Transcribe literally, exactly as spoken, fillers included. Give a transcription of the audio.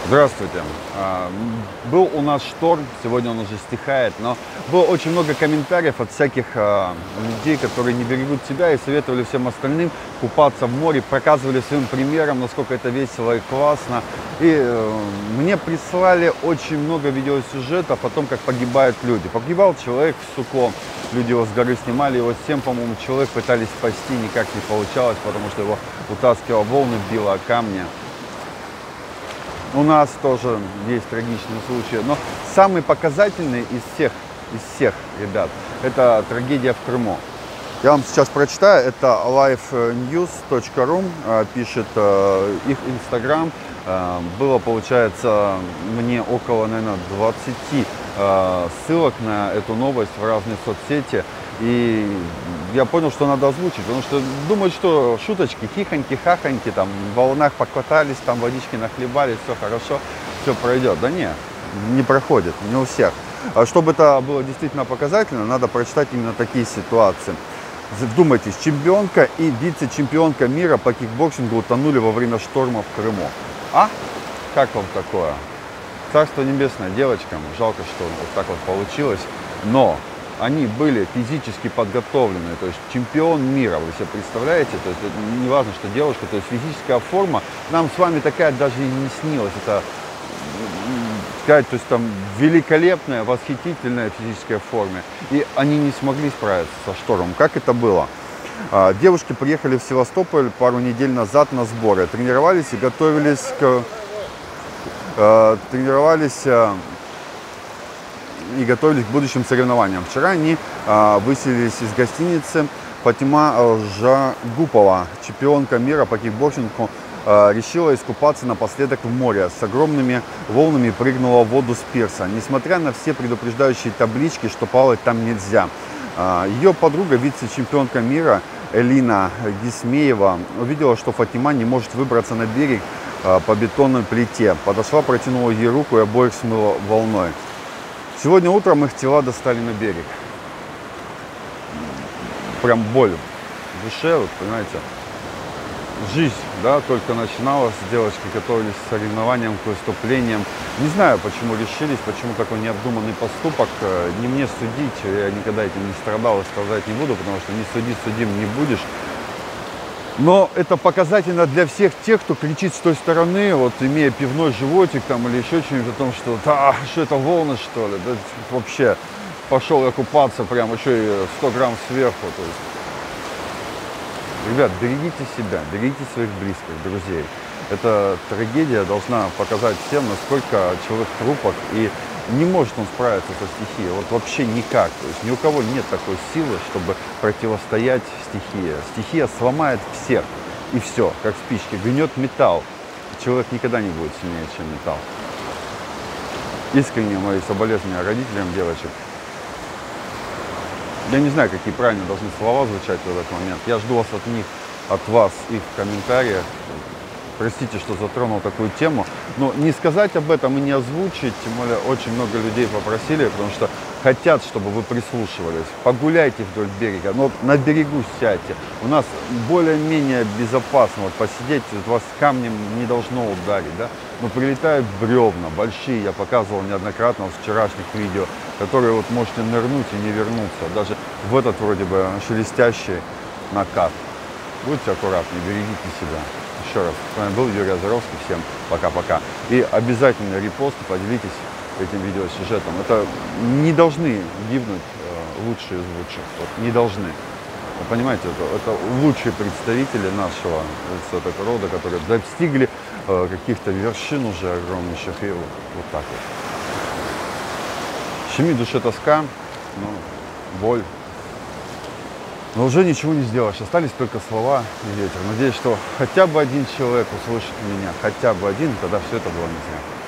Здравствуйте. Был у нас шторм, сегодня он уже стихает, но было очень много комментариев от всяких людей, которые не берегут себя и советовали всем остальным купаться в море, показывали своим примером, насколько это весело и классно. И мне прислали очень много видеосюжетов о том, как погибают люди. Погибал человек в Суком, люди его с горы снимали, его семь, по-моему, человек пытались спасти, никак не получалось, потому что его утаскивало волны, било о камни. У нас тоже есть трагичные случаи, но самый показательный из всех, из всех ребят, это трагедия в Крыму. Я вам сейчас прочитаю, это лайф ньюс точка ру, пишет их инстаграм. Было, получается, мне около, наверное, двадцати ссылок на эту новость в разные соцсети. И я понял, что надо озвучить, потому что думают, что шуточки, хихоньки, хахоньки, там, в волнах покатались, там, водички нахлебали, все хорошо, все пройдет. Да нет, не проходит, не у всех. А чтобы это было действительно показательно, надо прочитать именно такие ситуации. Вдумайтесь, чемпионка и вице-чемпионка мира по кикбоксингу утонули во время шторма в Крыму. А? Как вам такое? Царство небесное девочкам, жалко, что вот так вот получилось, но они были физически подготовлены, то есть чемпион мира, вы себе представляете, то есть не важно, что девушка, то есть физическая форма, нам с вами такая даже и не снилась, это, сказать, то есть там великолепная, восхитительная физическая форма, и они не смогли справиться со штормом. Как это было? Девушки приехали в Севастополь пару недель назад на сборы, тренировались и готовились к... тренировались и готовились к будущим соревнованиям. Вчера они а, выселились из гостиницы. Фатима Жагупова, чемпионка мира по кикбоксингу, а, решила искупаться напоследок в море. С огромными волнами прыгнула в воду с пирса. Несмотря на все предупреждающие таблички, что плавать там нельзя. А, ее подруга, вице-чемпионка мира Элина Гисмеева, увидела, что Фатима не может выбраться на берег а, по бетонной плите. Подошла, протянула ей руку и обоих смыла волной. Сегодня утром их тела достали на берег. Прям боль в душе, вот, понимаете. Жизнь, да, только начиналась, девочки готовились к соревнованиям, к выступлениям. Не знаю, почему решились, почему такой необдуманный поступок. Не мне судить, я никогда этим не страдал и страдать не буду, потому что не суди, судим не будешь. Но это показательно для всех тех, кто кричит с той стороны, вот имея пивной животик там или еще что-нибудь о том, что да, что это волны, что ли, да, вообще пошел я купаться, прям еще и сто грамм сверху. То есть. Ребят, берегите себя, берегите своих близких, друзей. Эта трагедия должна показать всем, насколько человек хрупок и не может он справиться со стихией, вот вообще никак. То есть ни у кого нет такой силы, чтобы противостоять стихии. Стихия сломает всех, и все, как спички, гнет металл. Человек никогда не будет сильнее, чем металл. Искренне мои соболезнования родителям девочек. Я не знаю, какие правильно должны слова звучать в этот момент. Я жду вас от них, от вас, их в комментариях. Простите, что затронул такую тему, но не сказать об этом и не озвучить, тем более очень много людей попросили, потому что хотят, чтобы вы прислушивались. Погуляйте вдоль берега, но на берегу сядьте. У нас более-менее безопасно вот посидеть, вот вас камнем не должно ударить, да? Но прилетают бревна большие, я показывал неоднократно в вчерашних видео, которые вот можете нырнуть и не вернуться, даже в этот вроде бы шелестящий накат. Будьте аккуратны, берегите себя. Еще раз, с вами был Юрий Озеровский, всем пока-пока. И обязательно репост, поделитесь этим видеосюжетом. Это не должны гибнуть э, лучшие из лучших, вот, не должны. Вы понимаете, это, это лучшие представители нашего вот, рода, которые достигли э, каких-то вершин уже огромнейших, и вот, вот так вот. Щемит в душе тоска, ну, боль. Но уже ничего не сделаешь, остались только слова и ветер. Надеюсь, что хотя бы один человек услышит меня, хотя бы один, тогда все это было не зря.